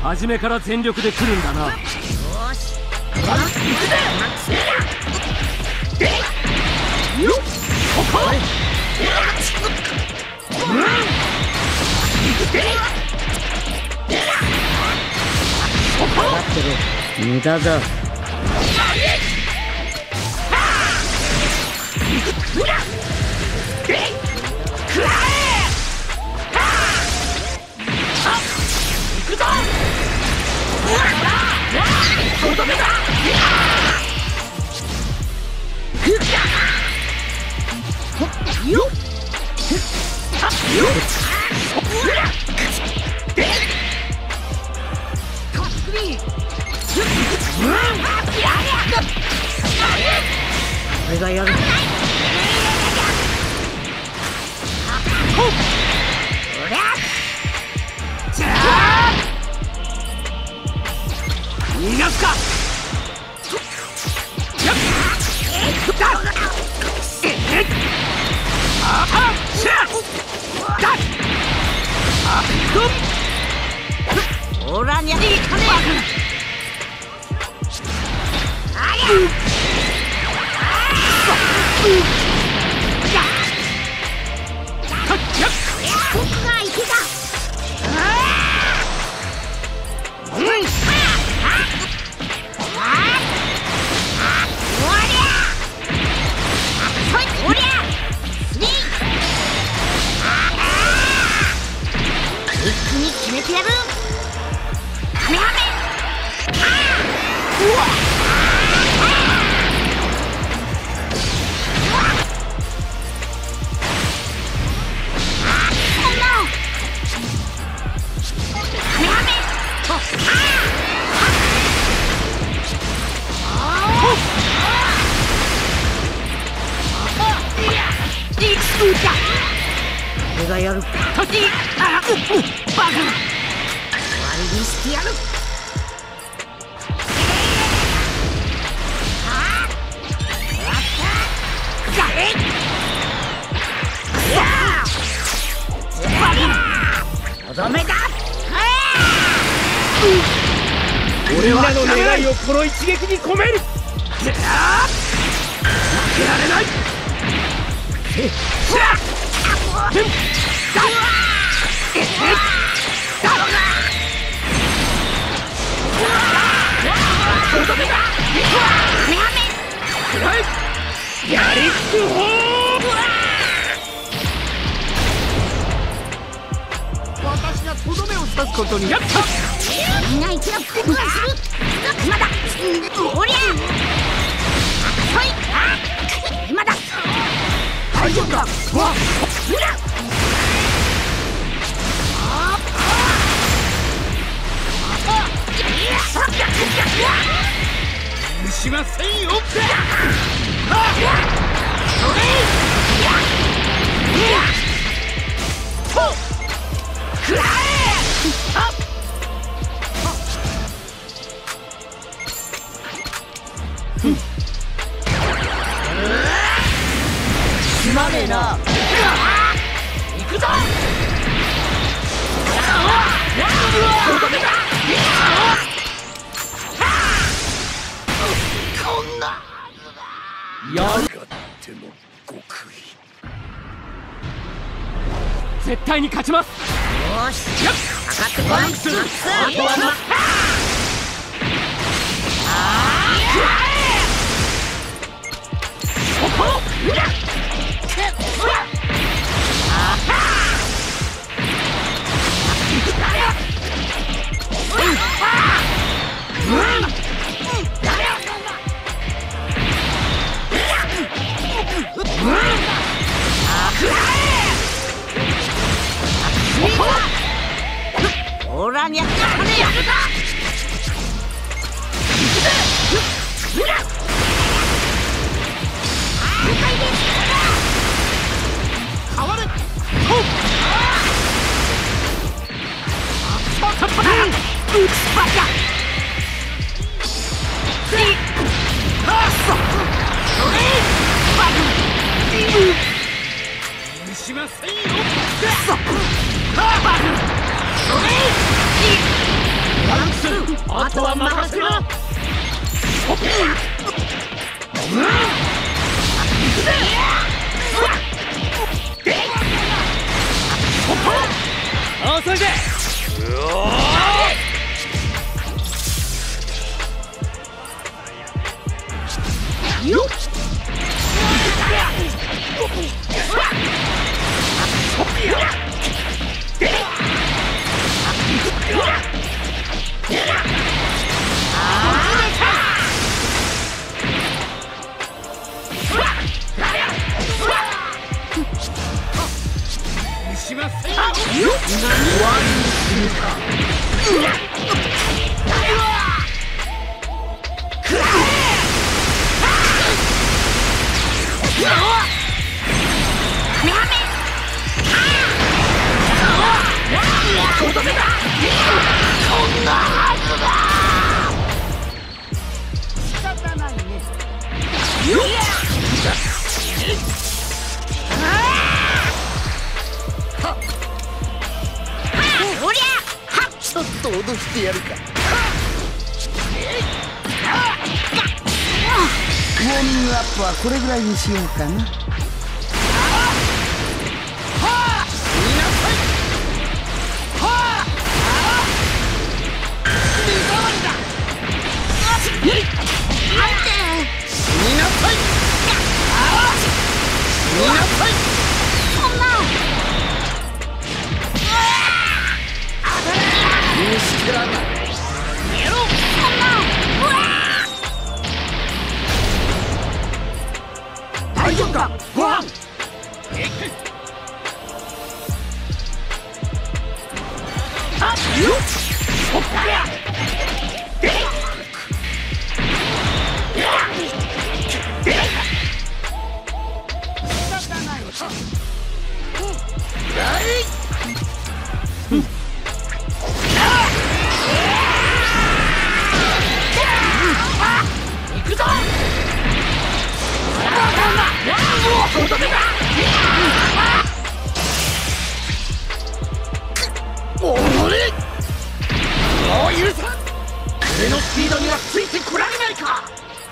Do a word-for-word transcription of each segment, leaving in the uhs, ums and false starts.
初めから全力で来るんだな。よし、行くぜ。よっ、ここ。 分かってる。無駄だ。俺がやる。 逃がすか。 オラにゃいかね僕が行けた。決めてやる。カメハメ。俺がやる。バカ。終わりにしてやる。とどめだ。 俺はの願いをこの一撃に込める。負けられない。やりくほ私がとどめを刺すことにやった。 みんな一度僕がする。今だ。おりゃ。ほい。今だ。 大丈夫か。わっ。許しませんよ。 すまねえな。 行くぞ。こんなやがての極意。絶対に勝ちます。 よし、かかってこい。マックス。あとはな。 ここ。 オラにゃかねえ。 変われ。許しませんよ。 あとは任せろ。あ、それでよっします。 ちょっと脅してやるか。ウォーミングアップはこれぐらいにしようかな。 大丈夫か、ご飯。行くぞ。おれ、もう許さん。俺のスピードにはついてこられないか。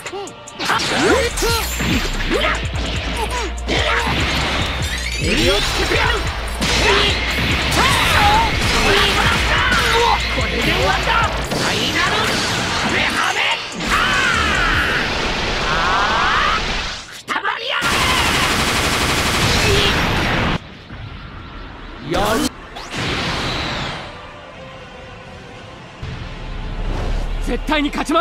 襟をつけてやる。これで終わった。ファイナルハメハメ。やる。絶対に勝ちます。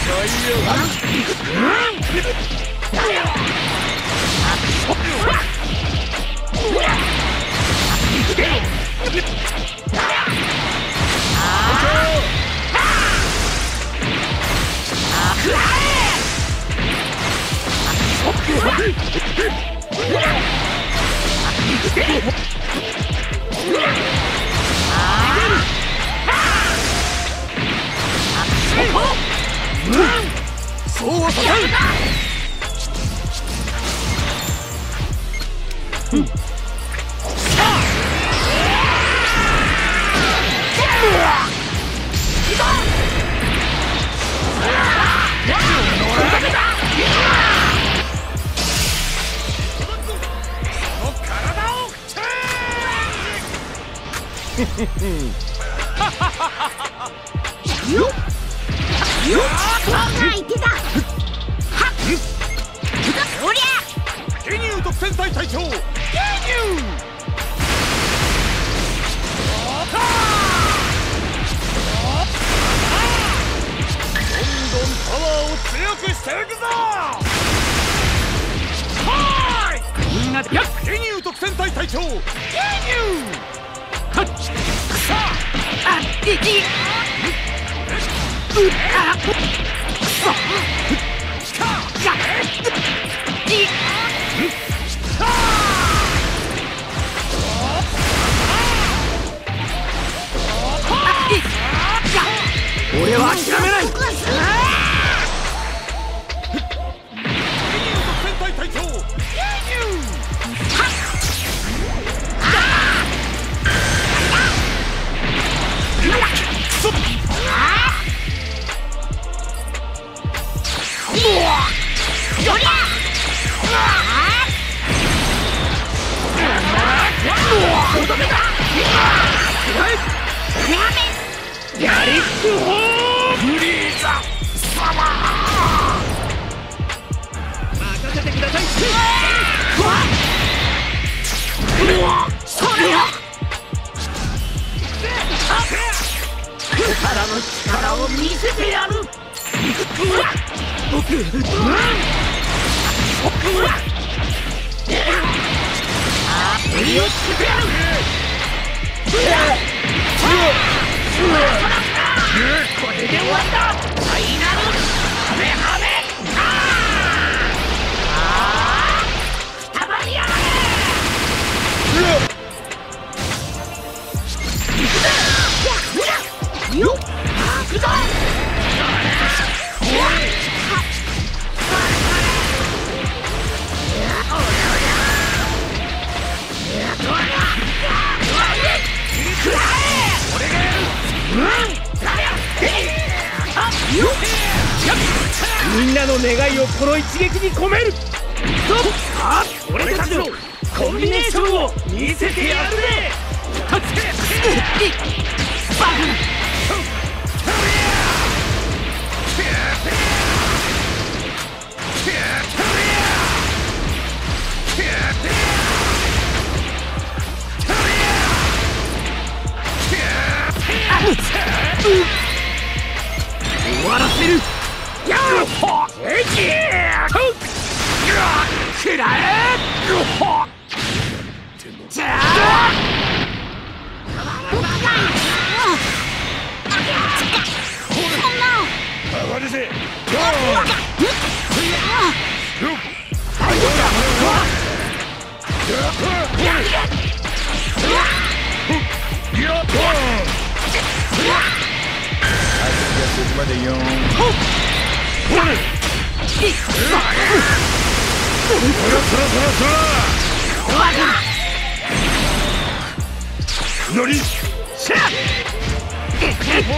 そうはさせん。よっよっ、相手だ。はっ、おりゃ。ゲニュー特戦隊隊長ゲニュー。どんどんパワーを強くしていくぞ。はーい、みんなでやっ、ゲニュー特戦隊隊長ゲニュー。はっ、さあ、あっ、いき俺は諦めない。戦隊隊長ゲニュー。 やりくほーフリーザ様任せてください。 それよ。 力の力を見せてやる。僕、うん振りをつけてやる。これで終わった。ファイナルハメハメ。ああ、くたばりやがれ。よっ、行くぞ。みんなの願いをこの一撃に込める。俺たちのコンビネーションを見せてやるぜ。バカな。終わらせる。やっほえきーくらえじゃあ僕がそんな上がるぜ。ここまでよーん。そらそらそらそら。のり。しゃ。宇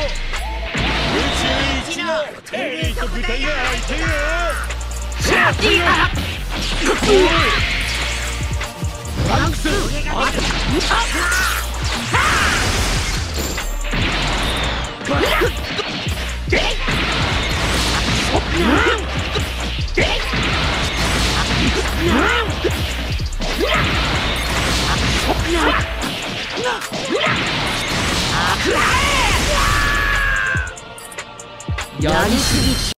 宙一のエリート部隊が相手よ。しゃ。ワンクス。 やりすぎ